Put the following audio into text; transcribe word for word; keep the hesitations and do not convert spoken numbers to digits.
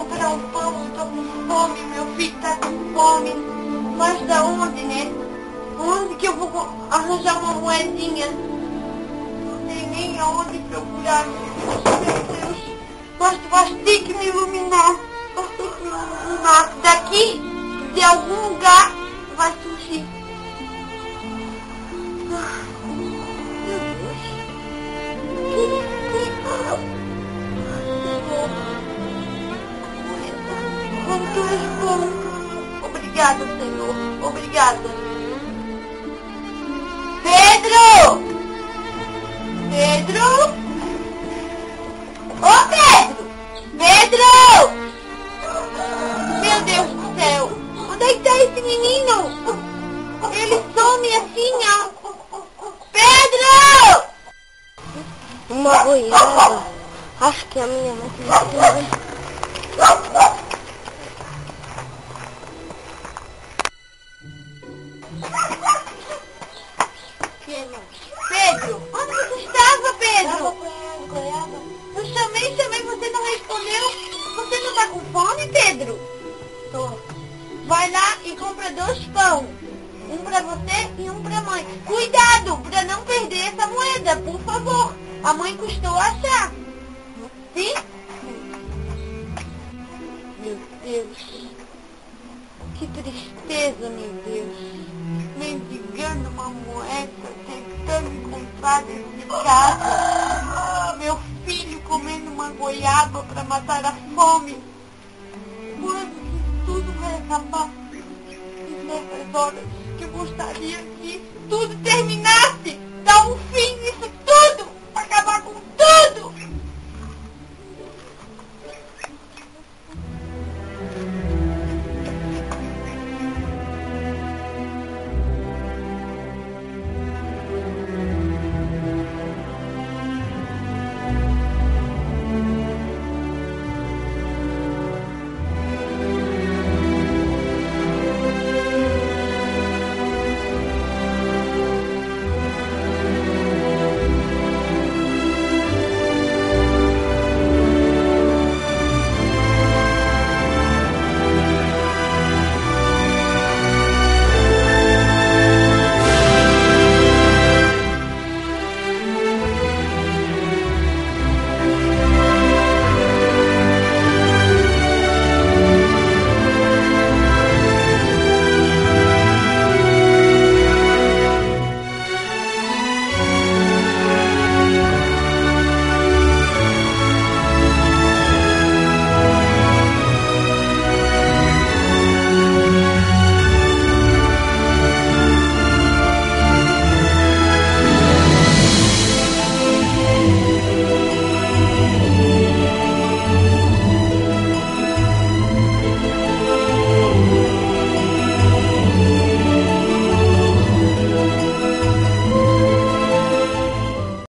comprar um pão, eu tô com fome, meu filho tá com fome. Mas da onde, né? Onde que eu vou arranjar uma moedinha? Não sei nem aonde procurar, meu Deus. Mas tu vais ter que me iluminar. Vais ter que me iluminar. Daqui, de algum lugar, vai surgir. Meu Deus. Como tu és bom. Obrigada, Senhor. Obrigada. Pedro! Pedro! Ô, Pedro! Pedro! Meu Deus do céu! Onde é que tá esse menino? Ele some assim, ó. Pedro! Uma goiaba. Acho que a minha mãe tem. Pedro, onde você estava, Pedro? Eu chamei, chamei, você não respondeu. Você não tá com fome, Pedro? Tô. Vai lá e compra dois pão. Um pra você e um pra mãe. Cuidado pra não perder essa moeda, por favor. A mãe custou achar. Sim? Meu Deus. Que tristeza, meu Deus. Mendigando uma moeda, tentando encontrar dentro de casa. Meu filho comendo uma goiaba para matar a fome. Quando que tudo vai acabar? E nessas horas que eu gostaria que tudo terminasse.